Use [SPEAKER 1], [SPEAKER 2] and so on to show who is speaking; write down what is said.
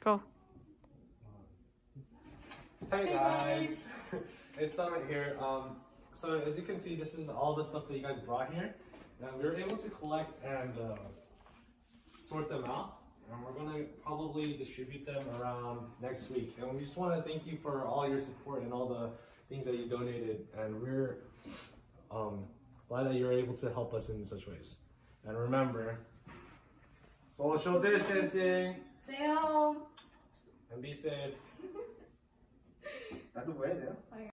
[SPEAKER 1] Go.
[SPEAKER 2] Hey guys, it's Summit here. So as you can see, this is all the stuff that you guys brought here. And we were able to collect and sort them out. And we're gonna probably distribute them around next week. And we just want to thank you for all your support and all the things that you donated. And we're glad that you're able to help us in such ways. And remember, social distancing.
[SPEAKER 3] Stay home.
[SPEAKER 2] And be safe.
[SPEAKER 4] 나도 왜 돼요?